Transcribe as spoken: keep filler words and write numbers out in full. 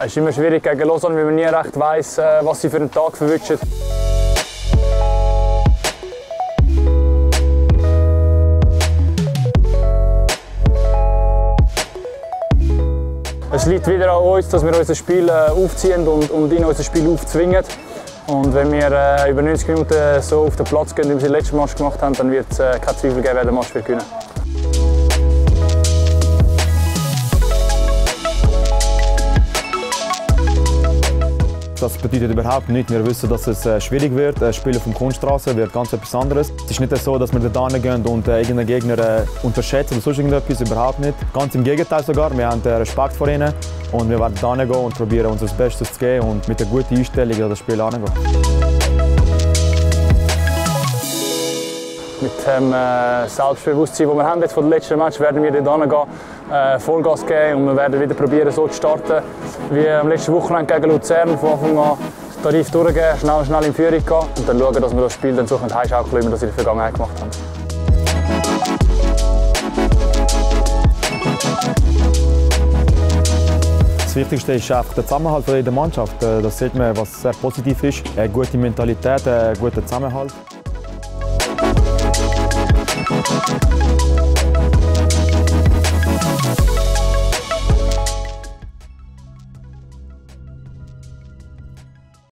Es ist immer schwierig gegen Lausanne, weil man nie recht weiss, was sie für einen Tag verwünschen. Es liegt wieder an uns, dass wir unser Spiel aufziehen und, und in unser Spiel aufzwingen. Und wenn wir äh, über neunzig Minuten so auf den Platz gehen, wie wir es im letzten Match gemacht haben, dann wird es äh, keinen Zweifel geben, wer den Match wird gewinnen. Das bedeutet überhaupt nichts. Wir wissen, dass es äh, schwierig wird. Ein Spiel auf der Kunststraße wird ganz etwas anderes. Es ist nicht so, dass wir da hingehen und äh, irgendeinen Gegner äh, unterschätzen oder sonst irgendetwas. Überhaupt nicht. Ganz im Gegenteil sogar. Wir haben äh, Respekt vor ihnen und wir werden da hingehen und probieren, unser Bestes zu geben und mit einer guten Einstellung an das Spiel herangehen. Mit dem äh, Selbstbewusstsein, das wir haben jetzt von den letzten Match, werden wir dort hingehen, äh, Vollgas geben und wir werden wieder probieren, so zu starten wie am letzten Wochenende gegen Luzern. Von Anfang an Tarif durchgehen, schnell, schnell in Führung gehen und dann schauen, dass wir das Spiel dann so heimschaukeln, wie wir das in der Vergangenheit gemacht haben. Das Wichtigste ist einfach der Zusammenhalt der Mannschaft. Das sieht man, was sehr positiv ist. Eine gute Mentalität, ein guter Zusammenhalt.